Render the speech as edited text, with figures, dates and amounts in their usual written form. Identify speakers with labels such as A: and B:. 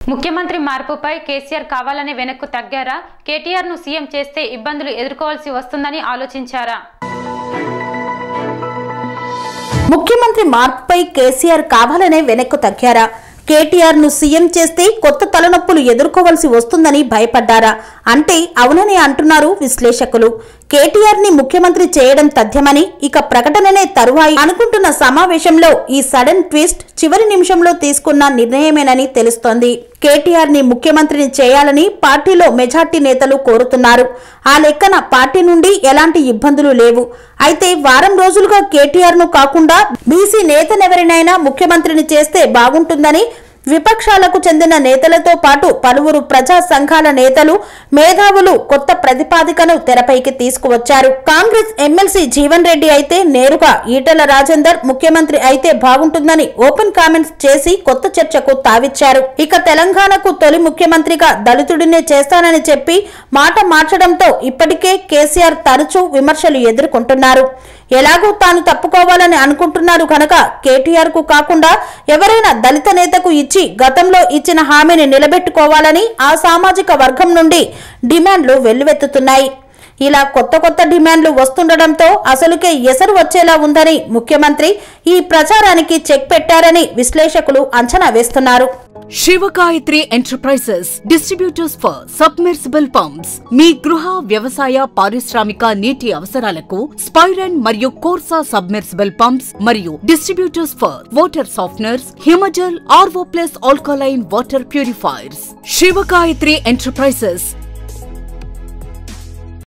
A: ముఖ్యమంత్రి మార్పుపై కేసీఆర్ కావాలనే వెనక్కు తగ్గారా? కేటీఆర్ ను సీఎం చేస్తే ఇబ్బందులు ఎదుర్కోవాల్సి వస్తుందని ఆలోచించారా?
B: ముఖ్యమంత్రి మార్పుపై కేసీఆర్ కావాలనే వెనక్కు తగ్గారా? కేటీఆర్ ను సీఎం చేస్తే కొత్త తలనొప్పులు ఎదుర్కోవాల్సి వస్తుందని భయపడ్డారా అంటే అవునని అంటున్నారు విశ్లేషకులు. కేటీఆర్ ని ముఖ్యమంత్రి చేయడం తథ్యమని, ఇక ప్రకటననే తరువాయి అనుకుంటున్న సమావేశంలో ఈ సడన్ ట్విస్ట్ చివరి నిమిషంలో తీసుకున్న నిర్ణయమేనని తెలుస్తోంది. కేటీఆర్ ని ముఖ్యమంత్రిని చేయాలని పార్టీలో మెజార్టీ నేతలు కోరుతున్నారు. ఆ లెక్కన పార్టీ నుండి ఎలాంటి ఇబ్బందులు లేవు. అయితే వారం రోజులుగా కేటీఆర్ ను కాకుండా బీసీ నేతనెవరినైనా ముఖ్యమంత్రిని చేస్తే బాగుంటుందని విపక్షాలకు చెందిన నేతలతో పాటు పలువురు ప్రజా సంఘాల నేతలు, మేధావులు కొత్త ప్రతిపాదికను తెరపైకి తీసుకువచ్చారు. కాంగ్రెస్ ఎమ్మెల్సీ జీవన్ రెడ్డి అయితే నేరుగా ఈటెల రాజేందర్ ముఖ్యమంత్రి అయితే బాగుంటుందని ఓపెన్ కామెంట్స్ చేసి కొత్త చర్చకు తావిచ్చారు. ఇక తెలంగాణకు తొలి ముఖ్యమంత్రిగా దళితుడినే చేస్తానని చెప్పి మాట మార్చడంతో ఇప్పటికే కేసీఆర్ తరచూ విమర్శలు ఎదుర్కొంటున్నారు. ఎలాగో తాను తప్పుకోవాలని అనుకుంటున్నారు కనుక కేటీఆర్ కు కాకుండా ఎవరైనా దళిత నేతకు ఇచ్చి గతంలో ఇచ్చిన హామీని నిలబెట్టుకోవాలని ఆ సామాజిక వర్గం నుండి డిమాండ్లు వెల్లువెత్తుతున్నాయి. ఇలా కొత్త డిమాండ్లు వస్తుండటంతో అసలుకే ఎసరు వచ్చేలా ఉందని ముఖ్యమంత్రి ఈ ప్రచారానికి చెక్ పెట్టారని విశ్లేషకులు అంచనా వేస్తున్నారు.
C: Tr9 Enterprises, distributors for submersible pumps. మీ గృహ, వ్యవసాయ, పారిశ్రామిక నీటి అవసరాలకు స్పైరన్ మరియు కోర్సా సబ్మెర్సిబుల్ పంప్స్ మరియు distributors for water softeners, Himajal, RO+ alkaline water purifiers. Tr9 Enterprises,